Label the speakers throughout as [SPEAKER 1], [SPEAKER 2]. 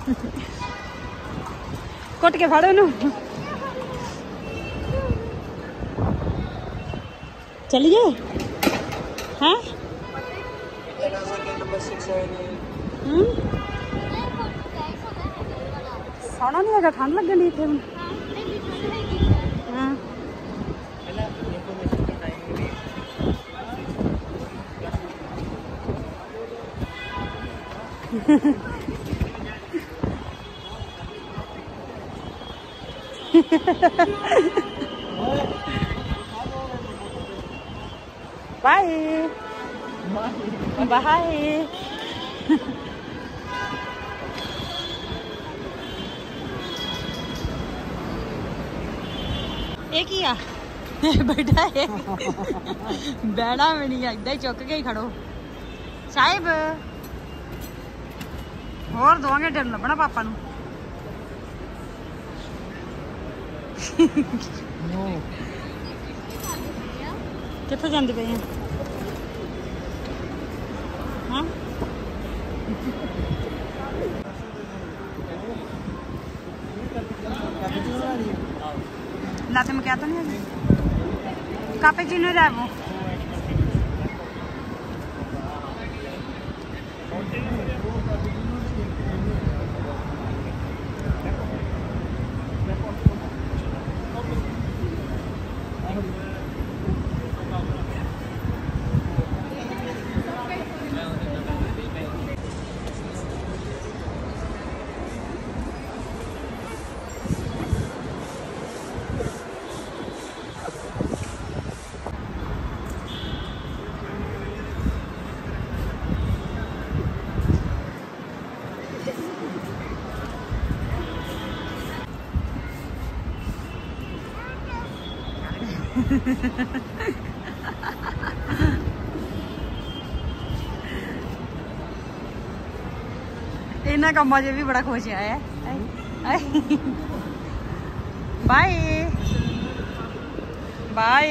[SPEAKER 1] कुट के फाड़ो नू। चलिए हैं सोना नहीं है, ठंड लगनी इतने हूँ। हाँ बाय बाय। एक ही आ बैठा है बैठा भी नहीं, इदा ही चुक के ही खड़ो साहिब। और 2 घंटे लभना पापा नू। कित्थे जांदे पे हैं? हाँ लाते में क्या तो नहीं है कैपेचिनो है वो। इन्हें कम्मा च भी बड़ा खुश है। Bye bye.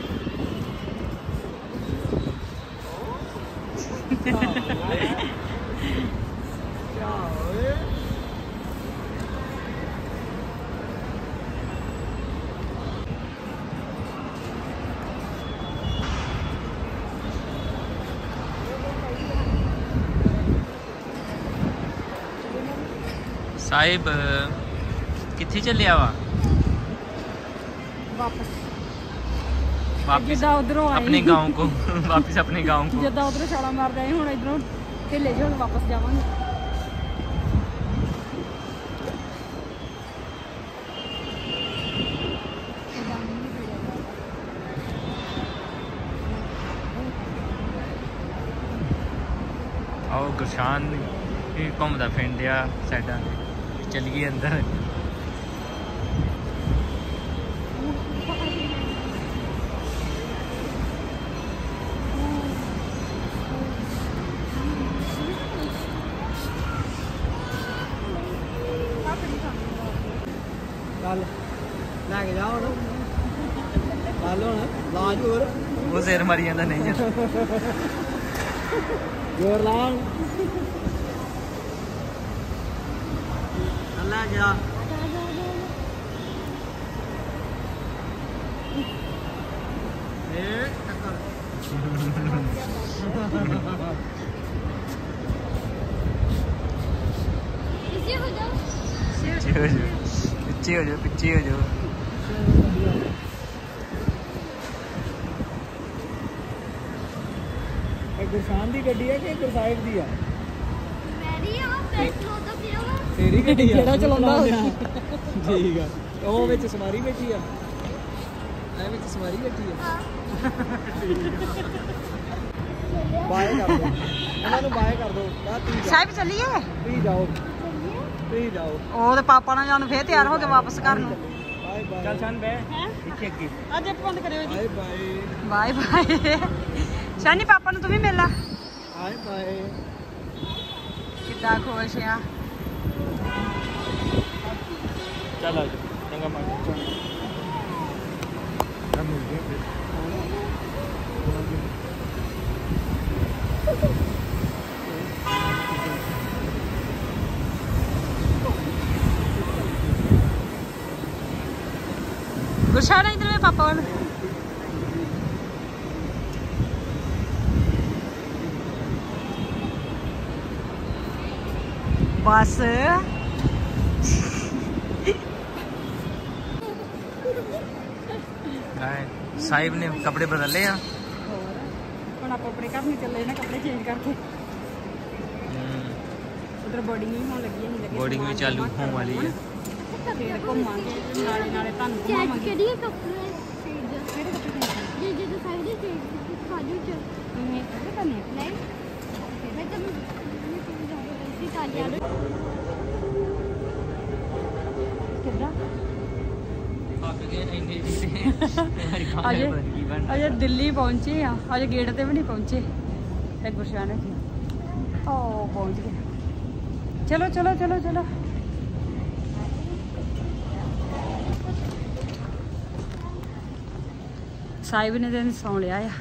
[SPEAKER 2] साहिब कित्थे चलिया वा? वापिस
[SPEAKER 1] उधरों
[SPEAKER 2] अपने गांव को वापिस अपने गांव को
[SPEAKER 1] जदा उधरों छाला मार आए हूँ इधरों ढिले जो वापस जावांगे।
[SPEAKER 2] आओ गुरशान घूमता फिर दिया साइडा चलिए अंदर।
[SPEAKER 3] लैके जाओ लाज होर
[SPEAKER 2] वो सिर मरी जाता नहीं
[SPEAKER 3] जोर लाओ अल्लाह जा
[SPEAKER 2] पीछे हो जाओ पीछे हो जाओ।
[SPEAKER 3] गुरशान दी गड्डी है कि गुरसाहिब दी है?
[SPEAKER 1] तेरी गड्डी केड़ा चलांदा
[SPEAKER 3] ठीक है। ਉਹ ਵਿੱਚ ਸਵਾਰੀ ਬੈਠੀ ਆ ਐ ਵਿੱਚ ਸਵਾਰੀ ਬੈਠੀ ਆ ਬਾਏ ਕਰ ਦੋ ਇਹਨਾਂ ਨੂੰ ਬਾਏ ਕਰ ਦੋ
[SPEAKER 1] ਸਾਹਿਬ ਚੱਲੀਏ
[SPEAKER 3] ਤੁਸੀਂ ਜਾਓ
[SPEAKER 1] ਉਹ ਤੇ ਪਾਪਾ ਨਾਲ ਜਾਣ ਫੇਰ ਤਿਆਰ ਹੋ ਕੇ ਵਾਪਸ ਘਰ ਨੂੰ।
[SPEAKER 3] ਬਾਏ ਬਾਏ
[SPEAKER 2] चल शन बे पीछे की
[SPEAKER 1] ਅੱਜ ਇੱਕ ਬੰਦ ਕਰਿਓ ਜੀ।
[SPEAKER 3] ਬਾਏ
[SPEAKER 1] ਬਾਏ ਸ਼ਾਨੀ ਪਾਪਾ ਨੂੰ ਤੂੰ ਵੀ ਮਿਲ ਲਾ।
[SPEAKER 3] ਬਾਏ
[SPEAKER 1] ਕਿੱਦਾਂ ਖੁਸ਼ ਆ।
[SPEAKER 2] चल आ चंगा मार हम मिल गए फिर।
[SPEAKER 1] गुरशान इधर में पापा वाला बस
[SPEAKER 2] साहिब ने कपड़े बदल ले हैं
[SPEAKER 1] ਹੁਣ ਆਪਾਂ ਆਪਣੇ ਘਰ ਨੂੰ ਚੱਲੇ ਨਾ ਕੱਪੜੇ ਚੇਂਜ ਕਰਕੇ ਉਧਰ ਬੋਰਡਿੰਗ ਵੀ ਹੋਣ ਲੱਗੀ ਹੈ ਲੱਗੇ
[SPEAKER 2] बोर्डिंग भी चालू होने वाली है
[SPEAKER 1] ਫੇਰ ਘੁੰਮਾਂਗੇ ਨਾਲੇ ਨਾਲੇ ਤੁਹਾਨੂੰ ਘੁਮਾਵਾਂਗੇ
[SPEAKER 4] ਕਿਹੜੀ ਕੱਪੜੇ ਕਿਹੜੇ ਕੱਪੜੇ ਜੇ ਜੇ ਤਾਂ ਸਾਰੇ ਤੇ ਖਾਜੂ ਚ
[SPEAKER 1] ਇਹ ਕੱਪੜੇ ਕਰਨੇ ਆ
[SPEAKER 4] ਨਹੀਂ ਮੈਂ ਤਾਂ ਇਹ ਕਾਲਿਆ
[SPEAKER 1] ਕਿੱਦਾਂ
[SPEAKER 2] थक गए इन्ने से हमारी खाने
[SPEAKER 1] अजय
[SPEAKER 2] बन गई बन
[SPEAKER 1] अजय दिल्ली पहुंचे आ अजय गेट ते भी नहीं पहुंचे ते गुरशान है ओ पहुंच गए चलो चलो चलो चलो साहिब ने दिन सौ लिया आ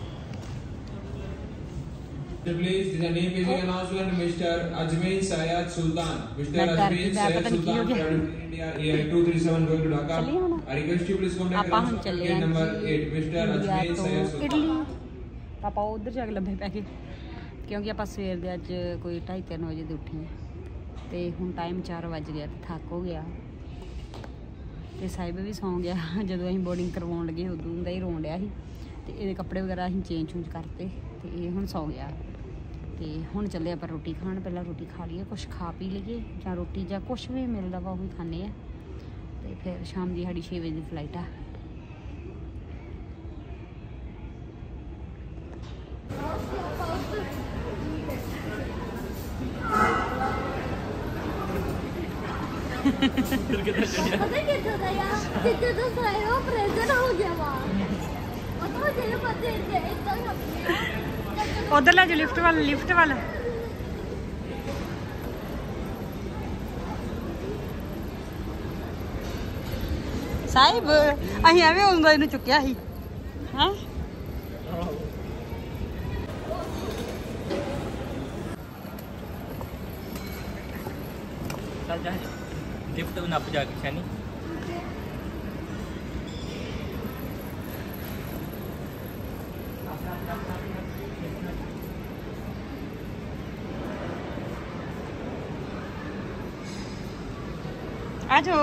[SPEAKER 5] Please, the name is announcement, Mr. Ajmer Syed Sultan. Mr.
[SPEAKER 1] मैं डर
[SPEAKER 5] Ajmer
[SPEAKER 1] गई, मैं
[SPEAKER 5] Syed
[SPEAKER 1] पता नहीं
[SPEAKER 5] Sultan,
[SPEAKER 1] की हो गया।
[SPEAKER 5] from India, Air 237 going to Dhaka.
[SPEAKER 1] चलिए हम।
[SPEAKER 5] I request you please contact
[SPEAKER 1] ਆਪਾਂ
[SPEAKER 5] us
[SPEAKER 1] ਹੁਣ
[SPEAKER 5] on
[SPEAKER 1] ਚੱਲੇ
[SPEAKER 5] gate
[SPEAKER 1] ਆਂ
[SPEAKER 5] number 8, Mr. Ajmer Syed Sultan.
[SPEAKER 1] Idli ਪਾਪਾ ਉਧਰ ਜਾ ਕੇ ਲੰਬੇ ਪੈ ਗਏ ਕਿਉਂਕਿ ਆਪਾਂ ਸਵੇਰ ਦੇ ਅੱਜ ਕੋਈ 2:30 ਵਜੇ ਦੇ ਉੱਠੇ ਹਾਂ ਤੇ ਹੁਣ ਟਾਈਮ 4 ਵੱਜ ਗਿਆ ਤੇ ਥੱਕ ਹੋ ਗਿਆ ਤੇ ਸਾਹਿਬ ਵੀ ਸੌਂ ਗਿਆ ਜਦੋਂ ਅਸੀਂ ਬੋਰਡਿੰਗ ਕਰਵਾਉਣ ਲੱਗੇ ਉਦੋਂ ਦਾ ਹੀ ਰੋਣ ਡਿਆ ਸੀ ਤੇ ਇਹਦੇ ਕੱਪੜੇ ਵਗੈਰਾ ਅਸੀਂ ਚੇਂਜ ਕਰਤੇ ਤੇ ਇਹ ਹੁਣ ਸੌਂ ਗਿਆ ਤੇ ਹੁਣ ਚੱਲੇ ਆਪਾਂ ਰੋਟੀ ਖਾਣ ਪਹਿਲਾਂ ਰੋਟੀ ਖਾ ਲਈਏ ਕੁਝ ਖਾ ਪੀ ਲਈਏ ਜਾਂ ਰੋਟੀ ਜਾਂ ਕੁਝ ਵੀ ਮਿਲਦਾ ਵਾ ਉਹ ਵੀ ਖਾਂਦੇ ਆ ਤੇ ਫਿਰ ਸ਼ਾਮ ਦੀ ਸਾਡੀ 6 ਵਜੇ ਦੀ ਫਲਾਈਟ ਆ
[SPEAKER 4] ਪਤਾ ਕਿੱਥੇ ਦਾ ਯਾਰ ਜਿੱਥੇ ਤੋਂ ਸਾਇਓ ਪ੍ਰੈਜ਼ੈਂਟ ਹੋ ਗਿਆ ਵਾ ਉਹ ਤਾਂ ਜੇ ਪਤਾ ਇੱਦਾਂ ਹੀ ਆਪਣੇ
[SPEAKER 1] ਉਧਰ ਲੈ ਜਾ ਲਿਫਟ ਵੱਲ ਸਾਹਿਬ ਅਸੀਂ ਐਵੇਂ ਹੁੰਦਾ ਇਹਨੂੰ ਚੁੱਕਿਆ ਸੀ ਹਾਂ
[SPEAKER 2] चल जा लिफ्ट नप जाके शनी
[SPEAKER 1] आजो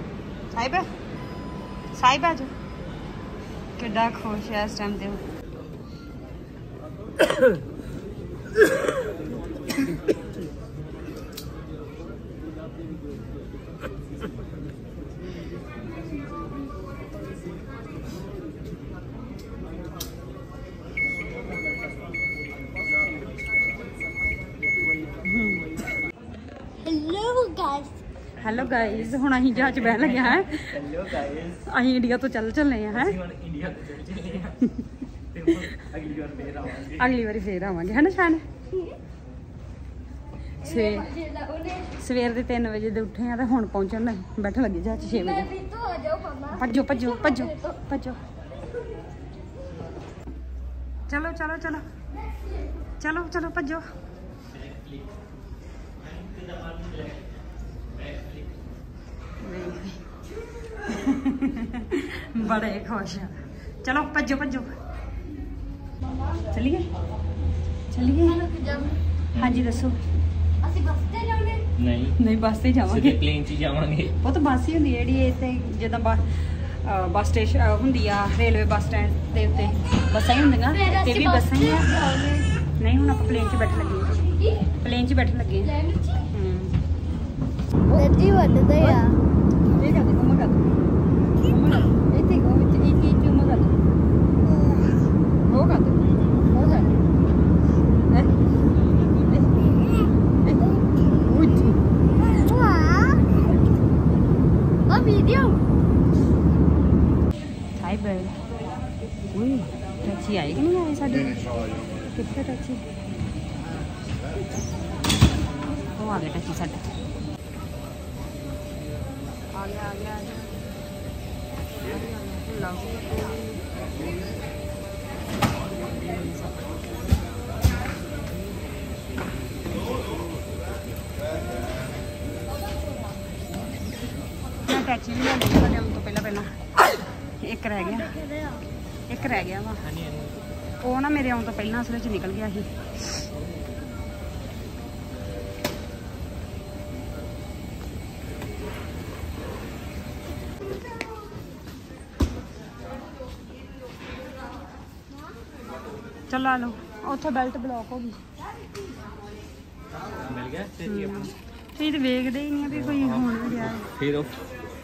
[SPEAKER 1] साहिब आजो किड्डा खुश है इस टाइम ते
[SPEAKER 4] हेलो गाइस
[SPEAKER 1] हेलो गाइस हुण अहीं जहाज बहन लगे हैं
[SPEAKER 2] हेलो गाइस
[SPEAKER 1] अहीं इंडिया तो चले हैं
[SPEAKER 2] इंडिया तो चले हैं अगली बार फिर आवांगे
[SPEAKER 1] अगली बारी फिर आवांगे है ना शान सवेर ਦੇ 3 ਵਜੇ ਦੇ ਉੱਠੇ ਆ ਤੇ ਹੁਣ ਪਹੁੰਚਣ ਲੱਗੇ ਬੈਠਣ ਲੱਗੇ ਜਹਾਜ਼ 6
[SPEAKER 4] मैं
[SPEAKER 1] ਵਜੇ
[SPEAKER 4] भी तो आ जाओ मम्मा
[SPEAKER 1] ਭੱਜੋ ਭੱਜੋ ਭੱਜੋ ਭੱਜੋ ਚਲੋ ਚਲੋ ਚਲੋ ਚਲੋ ਚਲੋ ਭੱਜੋ बड़े खुश हैं चलो भज्जो भज्जो चलिए चलिए हाँ जी दसो
[SPEAKER 4] ਅਸੀਂ ਬੱਸ ਤੇ ਜਾਣੇ
[SPEAKER 2] नहीं
[SPEAKER 1] नहीं बस से जावांगे
[SPEAKER 2] सीधे प्लेन च जावांगे
[SPEAKER 1] वो तो बस ही हुंदी है ਜਿਹੜੀ ਇੱਥੇ ਜਿੱਦਾਂ ਬੱਸ ਸਟੇਸ਼ਨ ਹੁੰਦੀ ਆ ਰੇਲਵੇ ਬੱਸ ਸਟੈਂਡ ਦੇ ਉੱਤੇ ਬੱਸਾਂ ਹੀ ਹੁੰਦੀਆਂ ਤੇ ਵੀ ਬੱਸਾਂ ਹੀ ਆ ਨਹੀਂ ਹੁਣ ਆਪਾਂ ਪਲੇਨ 'ਚ ਬੈਠਣ ਲੱਗੇ ਪਲੇਨ 'ਚ ਬੈਠਣ ਲੱਗੇ
[SPEAKER 4] ਲੱਡੀ ਵੱਡਦਾ ਆ
[SPEAKER 1] ਇਹ ਕਰਦੇ ਕੋਮਾ ਕਰਦੇ ਇੱਥੇ ਕੋ ਵਿੱਚ ਇੱਕ ਚੁੰਮਾ ਕਰਦੇ ਉਹ ਕਰਦੇ ਉਹ ਕਰਦੇ
[SPEAKER 4] ਵਾਹ ਉਹ ਵੀਡੀਓ
[SPEAKER 1] साहिब टैक्सी आई कि नहीं आई साड़ी कितने टैक्सी वो आ गया टैक्सी साढ़े आ गया मैं टैक्सी भी ले ली तो पहला ਇੱਕ ਰਹਿ ਗਿਆ,
[SPEAKER 4] ਕਿਹਦੇ ਆ
[SPEAKER 1] ਇੱਕ ਰਹਿ ਗਿਆ ਵਾ। ਉਹ ਨਾ ਮੇਰੇ ਆਉਣ ਤੋਂ ਪਹਿਲਾਂ ਅਸਲ ਵਿੱਚ ਨਿਕਲ ਗਿਆ ਸੀ। ਚੱਲ ਆ ਲਓ, ਉੱਥੇ ਬੈਲਟ ਬਲੌਕ ਹੋ ਗਈ।
[SPEAKER 2] ਮਿਲ ਗਿਆ ਤੇਰੀ ਆਪਣੀ
[SPEAKER 1] ਤੁਸੀਂ ਤੇ ਵੇਖਦੇ ਹੀ ਨਹੀਂ ਆ ਵੀ ਕੋਈ ਹੋਣ ਵੀ ਰਿਹਾ ਹੈ।
[SPEAKER 2] ਫਿਰ ਉਹ